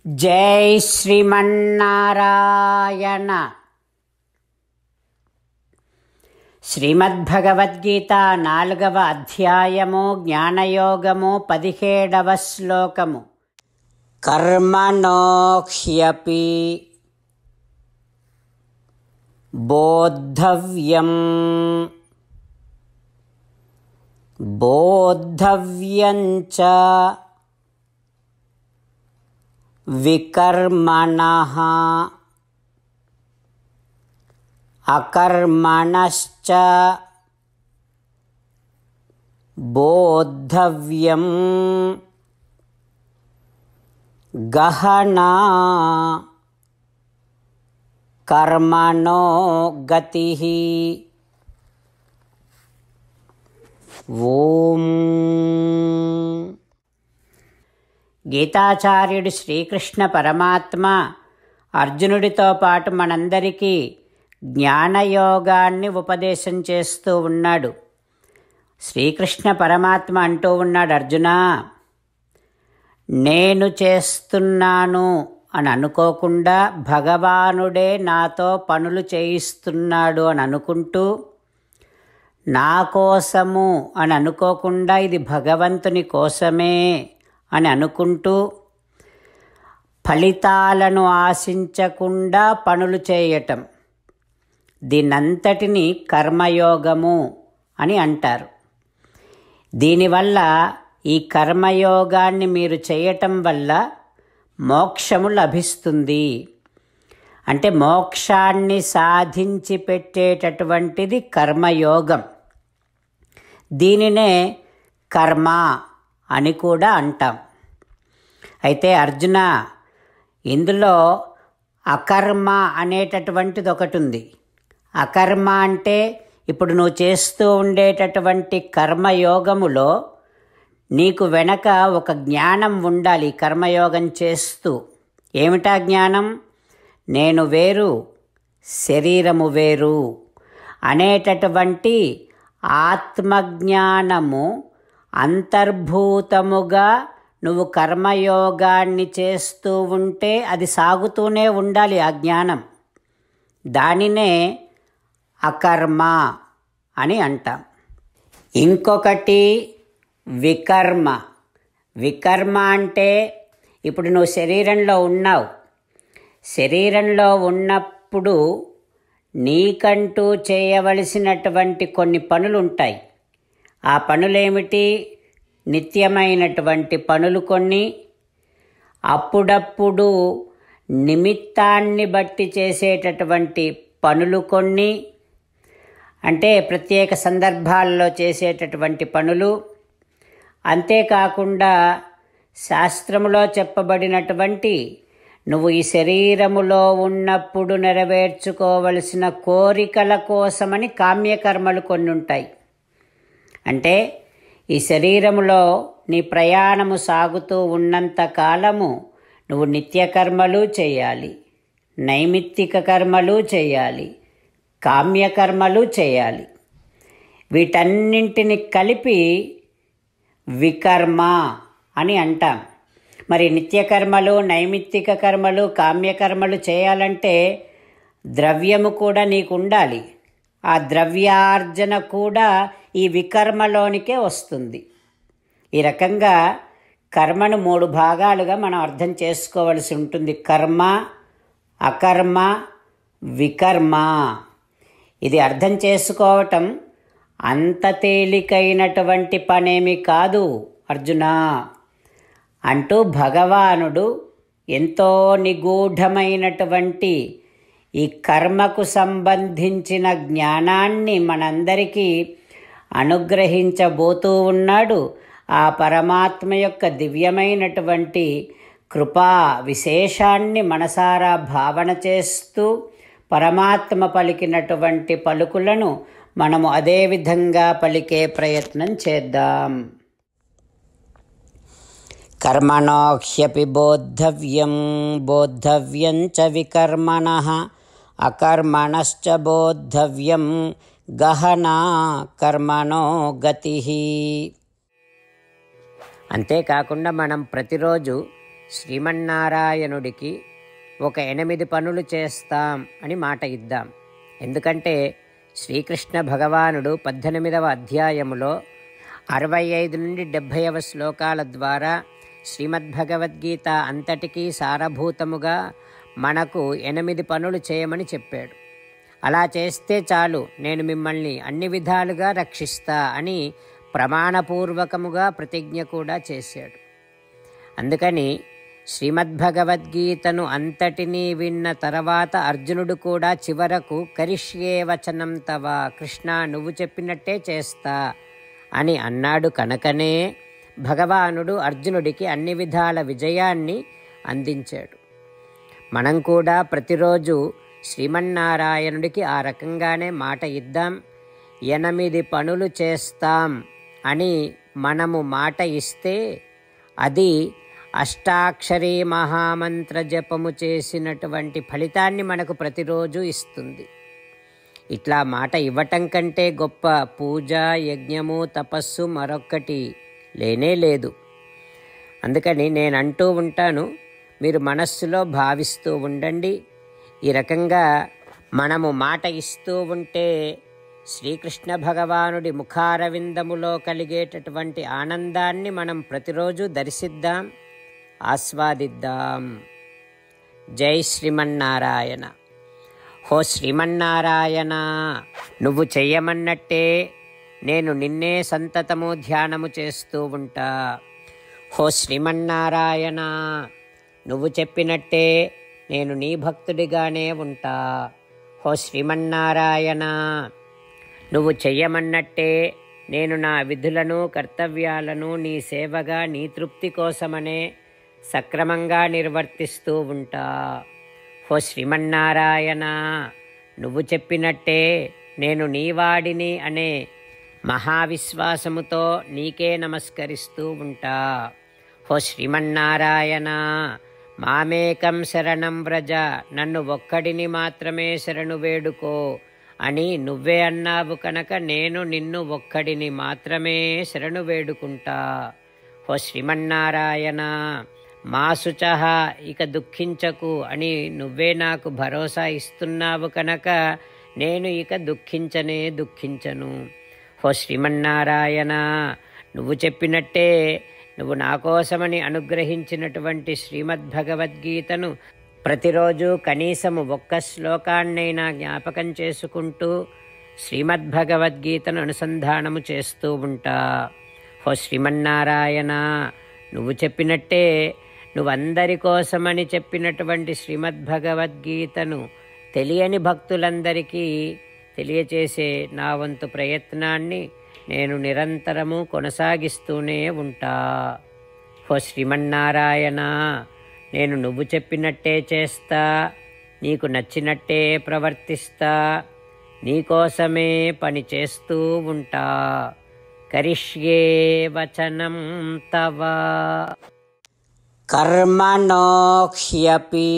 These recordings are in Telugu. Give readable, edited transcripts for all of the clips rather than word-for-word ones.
జై శ్రీమన్నారాయణ. శ్రీమద్భగవద్గీత 4వ అధ్యాయము జ్ఞానయోగము 17వ శ్లోకము. కర్మణో హ్యపి బోద్ధవ్యం బోద్ధవ్యం చ వికర్మణః అకర్మణశ్చ బోద్ధవ్యం గహనా కర్మణో గతిః. ఓం. గీతాచార్యుడు శ్రీకృష్ణ పరమాత్మ అర్జునుడితో పాటు మనందరికీ జ్ఞానయోగాన్ని ఉపదేశం చేస్తూ ఉన్నాడు. శ్రీకృష్ణ పరమాత్మ అంటూ ఉన్నాడు, అర్జునా, నేను చేస్తున్నాను అని అనుకోకుండా భగవానుడే నాతో పనులు చేయిస్తున్నాడు అని అనుకుంటూ, నా కోసము అని అనుకోకుండా ఇది భగవంతుని కోసమే అని అనుకుంటూ, ఫలితాలను ఆశించకుండా పనులు చేయటం, దీనంతటిని కర్మయోగము అని అంటారు. దీనివల్ల ఈ కర్మయోగాన్ని మీరు చేయటం వల్ల మోక్షము లభిస్తుంది. అంటే మోక్షాన్ని సాధించి పెట్టేటటువంటిది కర్మయోగం. దీనినే కర్మ అని కూడా అంటాం. అయితే అర్జున, ఇందులో అకర్మ అనేటటువంటిది ఒకటి ఉంది. అకర్మ అంటే ఇప్పుడు నువ్వు చేస్తూ ఉండేటటువంటి కర్మయోగములో నీకు వెనక ఒక జ్ఞానం ఉండాలి. కర్మయోగం చేస్తూ ఏమిటా జ్ఞానం? నేను వేరు, శరీరము వేరు అనేటటువంటి ఆత్మజ్ఞానము అంతర్భూతముగా నువ్వు కర్మయోగాన్ని చేస్తూ ఉంటే అది సాగుతూనే ఉండాలి ఆ జ్ఞానం. దానినే అకర్మ అని అంటాం. ఇంకొకటి వికర్మ. వికర్మ అంటే ఇప్పుడు నువ్వు శరీరంలో ఉన్నావు. శరీరంలో ఉన్నప్పుడు నీకంటూ చేయవలసినటువంటి కొన్ని పనులు ఉంటాయి. ఆ పనులేమిటి? నిత్యమైనటువంటి పనులు కొన్ని, అప్పుడప్పుడు నిమిత్తాన్ని బట్టి చేసేటటువంటి పనులు కొన్ని, అంటే ప్రత్యేక సందర్భాల్లో చేసేటటువంటి పనులు. అంతేకాకుండా శాస్త్రములో చెప్పబడినటువంటి నువ్వు ఈ శరీరములో ఉన్నప్పుడు నెరవేర్చుకోవలసిన కోరికల కోసమని కామ్యకర్మలు కొన్ని ఉంటాయి. అంటే ఈ శరీరములో నీ ప్రయాణము సాగుతూ ఉన్నంత కాలము నువ్వు నిత్యకర్మలు చేయాలి, నైమిత్తిక కర్మలు చేయాలి, కామ్యకర్మలు చేయాలి. వీటన్నింటిని కలిపి వికర్మ అని అంటాం. మరి నిత్యకర్మలు, నైమిత్తిక కర్మలు, కామ్యకర్మలు చేయాలంటే ద్రవ్యము కూడా నీకు ఉండాలి. ఆ ద్రవ్యార్జన కూడా ఈ వికర్మలోనికే వస్తుంది. ఈ రకంగా కర్మను 3 భాగాలుగా మనం అర్థం చేసుకోవలసి ఉంటుంది. కర్మ, అకర్మ, వికర్మ. ఇది అర్థం చేసుకోవటం అంత తేలికైనటువంటి పనేమి కాదు అర్జునా అంటూ భగవానుడు ఎంతో నిగూఢమైనటువంటి ఈ కర్మకు సంబంధించిన జ్ఞానాన్ని మనందరికీ అనుగ్రహించబోతూ ఉన్నాడు. ఆ పరమాత్మ యొక్క దివ్యమైనటువంటి కృపా విశేషాన్ని మనసారా భావన చేస్తూ పరమాత్మ పలికినటువంటి పలుకులను మనము అదే విధంగా పలికే ప్రయత్నం చేద్దాం. కర్మణో హ్యపి బోద్ధవ్యం బోద్ధవ్యం చ వికర్మణః అకర్మణశ్చ బోద్ధవ్యం గహనా కర్మణో గతిః. అంతేకాకుండా మనం ప్రతిరోజు శ్రీమన్నారాయణుడికి ఒక 8 పనులు చేస్తాం అని మాట ఇద్దాం. ఎందుకంటే శ్రీకృష్ణ భగవానుడు 18వ అధ్యాయములో 65 నుండి 70వ శ్లోకాల ద్వారా శ్రీమద్భగవద్గీత అంతటికీ సారభూతముగా మనకు 8 పనులు చేయమని చెప్పాడు. అలా చేస్తే చాలు, నేను మిమ్మల్ని అన్ని విధాలుగా రక్షిస్తా అని ప్రమాణపూర్వకముగా ప్రతిజ్ఞ కూడా చేశాడు. అందుకని శ్రీమద్భగవద్గీతను అంతటినీ విన్న తర్వాత అర్జునుడు కూడా చివరకు కరిష్యే వచనం తవ, కృష్ణ నువ్వు చెప్పినట్టే చేస్తా అని అన్నాడు. కనుకనే భగవానుడు అర్జునుడికి అన్ని విధాల విజయాన్ని అందించాడు. మనం కూడా ప్రతిరోజు శ్రీమన్నారాయణుడికి ఆ రకంగానే మాట ఇద్దాం. 8 పనులు చేస్తాం అని మనము మాట ఇస్తే అది అష్టాక్షరీ మహామంత్ర జపము చేసినటువంటి ఫలితాన్ని మనకు ప్రతిరోజు ఇస్తుంది. ఇట్లా మాట ఇవ్వటం కంటే గొప్ప పూజ, యజ్ఞము, తపస్సు మరొక్కటి లేనే లేదు. అందుకని నేను అంటూ ఉంటాను, మీరు మనస్సులో భావిస్తూ ఉండండి. ఈ రకంగా మనము మాట ఇస్తూ ఉంటే శ్రీకృష్ణ భగవానుడి ముఖారవిందములో కలిగేటటువంటి ఆనందాన్ని మనం ప్రతిరోజు దర్శిద్దాం, ఆస్వాదిద్దాం. జై శ్రీమన్నారాయణ. హో శ్రీమన్నారాయణ, నువ్వు చెయ్యమన్నట్టే నేను నిన్నే సంతతము ధ్యానము చేస్తూ ఉంటా. హో శ్రీమన్నారాయణ, నువ్వు చెప్పినట్టే నేను నీ భక్తుడిగానే ఉంటా. హో శ్రీమన్నారాయణ, నువ్వు చెయ్యమన్నట్టే నేను నా విధులను, కర్తవ్యాలను నీ సేవగా, నీ తృప్తి కోసమనే సక్రమంగా నిర్వర్తిస్తూ ఉంటా. హో శ్రీమన్నారాయణ, నువ్వు చెప్పినట్టే నేను నీవాడిని అనే మహావిశ్వాసముతో నీకే నమస్కరిస్తూ ఉంటా. హో శ్రీమన్నారాయణ, మామేకం శరణం వ్రజ, నన్ను ఒక్కడిని మాత్రమే శరణు వేడుకో అని నువ్వే అన్నావు కనుక నేను నిన్ను ఒక్కడిని మాత్రమే శరణు వేడుకుంటా. హో శ్రీమన్నారాయణ, మా శుచః, ఇక దుఃఖించకు అని నువ్వే నాకు భరోసా ఇస్తున్నావు కనుక నేను ఇక దుఃఖించను. హో శ్రీమన్నారాయణ, నువ్వు చెప్పినట్టే నువ్వు నా కోసమని అనుగ్రహించినటువంటి శ్రీమద్భగవద్గీతను ప్రతిరోజు కనీసము 1 శ్లోకాన్నైనా జ్ఞాపకం చేసుకుంటూ శ్రీమద్భగవద్గీతను అనుసంధానము చేస్తూ ఉంటా. హో శ్రీమన్నారాయణ, నువ్వు చెప్పినట్టే నువ్వందరి కోసమని చెప్పినటువంటి శ్రీమద్భగవద్గీతను తెలియని భక్తులందరికీ తెలియచేసే నా వంతు ప్రయత్నాన్ని నేను నిరంతరము కొనసాగిస్తూనే ఉంటా. హో శ్రీమన్నారాయణ, నేను నువ్వు చెప్పినట్టే చేస్తా, నీకు నచ్చినట్టే ప్రవర్తిస్తా, నీకోసమే పని చేస్తూ ఉంటా. కరిష్యే వచనం తవ. కర్మణో హ్యపి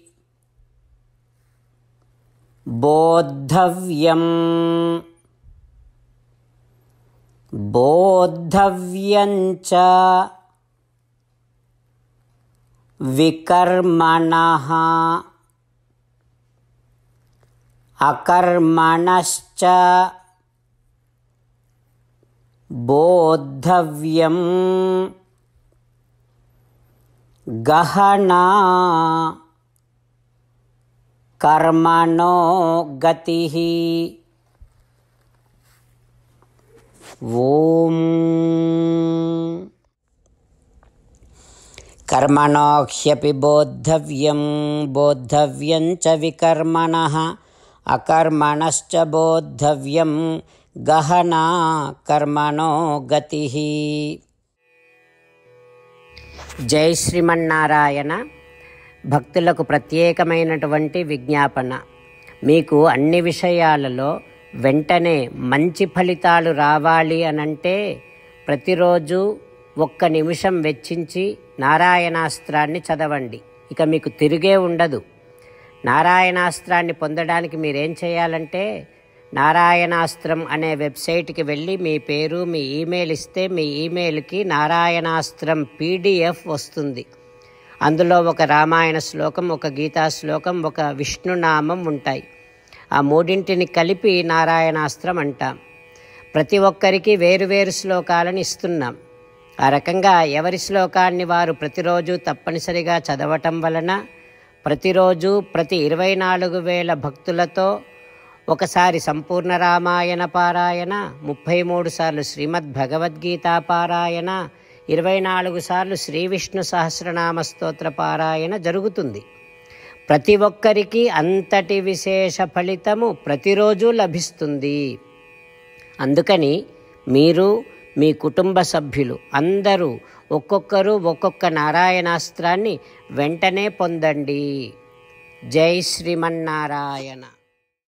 బోద్ధవ్యం బోద్ధవ్యంచ వికర్మణః అకర్మణశ్చ బోద్ధవ్యం గహనా కర్మణో గతిః. ఓం కర్మణో హ్యపి బోద్ధవ్యం బోద్ధవ్యం చ వికర్మణః అకర్మణశ్చ బోద్ధవ్యం గహనా కర్మణో గతిః. జై శ్రీమన్నారాయణ. భక్తులకు ప్రత్యేకమైనటువంటి విజ్ఞాపన. మీకు అన్ని విషయాలలో వెంటనే మంచి ఫలితాలు రావాలి అనంటే ప్రతిరోజు 1 నిమిషం వెచ్చించి నారాయణాస్త్రాన్ని చదవండి. ఇక మీకు తిరిగే ఉండదు. నారాయణాస్త్రాన్ని పొందడానికి మీరేం చేయాలంటే నారాయణాస్త్రం అనే వెబ్సైట్కి వెళ్ళి మీ పేరు, మీ ఈమెయిల్ ఇస్తే మీ ఈమెయిల్కి నారాయణాస్త్రం PDF వస్తుంది. అందులో ఒక రామాయణ శ్లోకం, ఒక గీతా శ్లోకం, ఒక విష్ణునామం ఉంటాయి. ఆ మూడింటిని కలిపి నారాయణాస్త్రం అంటాం. ప్రతి ఒక్కరికి వేరువేరు శ్లోకాలను ఇస్తున్నాం. ఆ రకంగా ఎవరి శ్లోకాన్ని వారు ప్రతిరోజు తప్పనిసరిగా చదవటం వలన ప్రతిరోజు ప్రతి 24,000 భక్తులతో ఒకసారి సంపూర్ణ రామాయణ పారాయణ, 33 సార్లు శ్రీమద్ భగవద్గీత పారాయణ, 24 సార్లు శ్రీ విష్ణు సహస్రనామ స్తోత్ర పారాయణ జరుగుతుంది. ప్రతి ఒక్కరికి అంతటి విశేష ఫలితము ప్రతిరోజు లభిస్తుంది. అందుకని మీరు, మీ కుటుంబ సభ్యులు అందరూ ఒక్కొక్కరు ఒక్కొక్క నారాయణాస్త్రాన్ని వెంటనే పొందండి. జై శ్రీమన్నారాయణ.